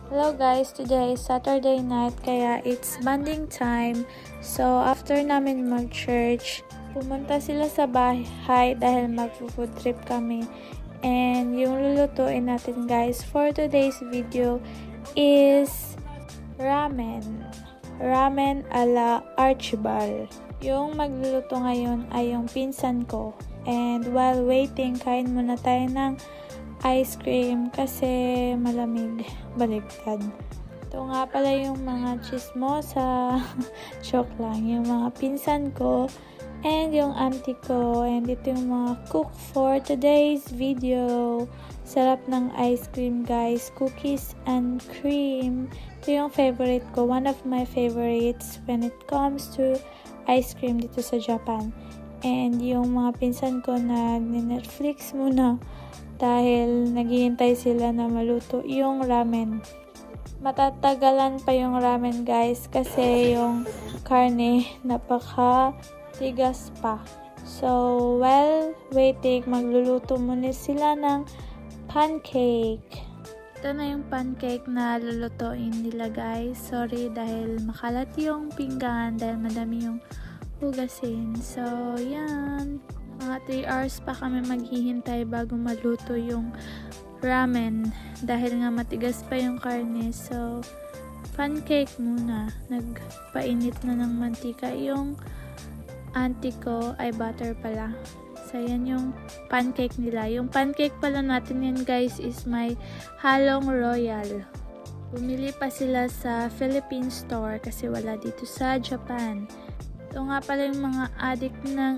Hello guys, today is Saturday night kaya it's bonding time. So after namin mag-church, pumunta sila sa bahay dahil mag-food trip kami. And yung lulutuin natin guys for today's video is ramen. Ramen ala Archibald. Yung magluluto ngayon ay yung pinsan ko. And while waiting, kain muna tayo ng ice cream kasi malamig. Baligtad. Ito nga pala yung mga chismosa. Joke lang. Yung mga pinsan ko and yung auntie ko. And ito yung mga cook for today's video. Sarap ng ice cream guys. Cookies and cream. Ito yung favorite ko. One of my favorites when it comes to ice cream dito sa Japan. And yung mga pinsan ko nag-Netflix muna dahil naghihintay sila na maluto yung ramen. Matatagalan pa yung ramen guys kasi yung karne napaka-tigas pa. So, while waiting, magluluto muna sila ng pancake. Ito na yung pancake na lulutuin nila guys. Sorry dahil makalat yung pinggan dahil madami yung hugasin. So, yan. Mga 3 hours pa kami maghihintay bago maluto yung ramen. Dahil nga matigas pa yung karne. So, pancake muna. Nagpainit na ng mantika. Yung auntie ko ay butter pala. So, yan yung pancake nila. Yung pancake pala natin yan guys is may halong royal. Bumili pa sila sa Philippine store kasi wala dito sa Japan. Ito nga pala yung mga addict ng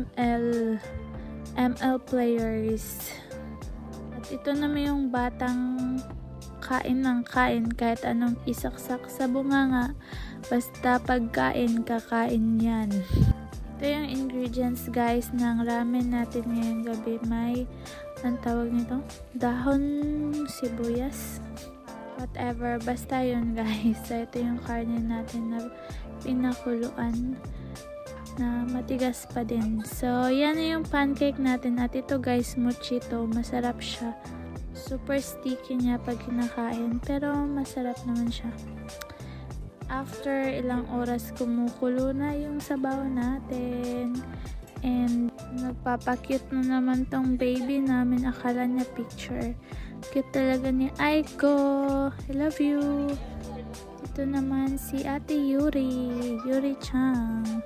ML players. At ito naman yung batang kain ng kain kahit anong isaksak sa bunganga. Basta pagkain, kakain yan. Ito yung ingredients guys ng ramen natin ngayong gabi. May, ang tawag nito? Dahon sibuyas. Whatever. Basta yun guys. So, ito yung karne natin na pinakuluan na matigas pa din. So, yan na yung pancake natin. At ito guys, mochi to. Masarap siya. Super sticky niya pag kinakain. Pero masarap naman siya. After ilang oras, kumukulo na yung sabaw natin. And nagpapakute na naman tong baby namin. Akala niya picture. Cute talaga ni Aiko. I love you. Ito naman si Ate Yuri. Yuri-chan.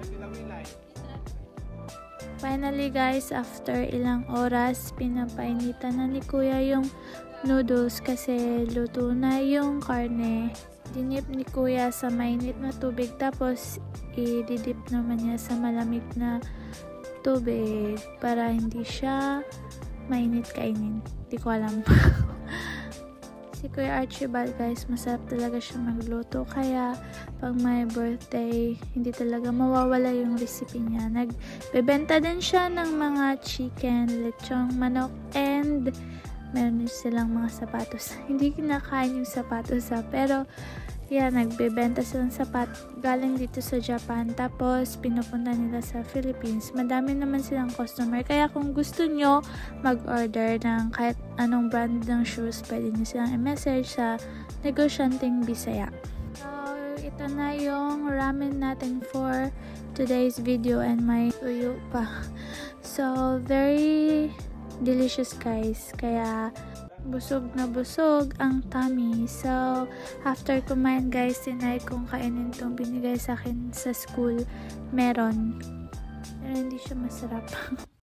Finally guys, after ilang oras, pinapainitan na ni Kuya yung noodles kasi luto na yung karne. Dinip ni Kuya sa mainit na tubig tapos i-dip naman niya sa malamig na tubig para hindi siya mainit kainin. Di ko alam. Si Kuya Archibald guys, masarap talaga siya magluto. Kaya pag may birthday, hindi talaga mawawala yung recipe niya. Nagbebenta din siya ng mga chicken, lechong manok, and meron din silang mga sapatos. Hindi kinakain yung sapatos pero yan, nagbebenta silang sapat galing dito sa Japan. Tapos, pinupunta nila sa Philippines. Madami naman silang customer. Kaya kung gusto nyo mag-order ng kahit anong brand ng shoes, pwede nyo silang i-message sa Negosyanteng Bisaya. So, ito na yung ramen natin for today's video and may tuyo pa. So, very delicious guys. Kaya, busog na busog ang tummy. So, after kumain guys, tinry kong kainin itong binigay sa akin sa school. Meron. Pero hindi siya masarap.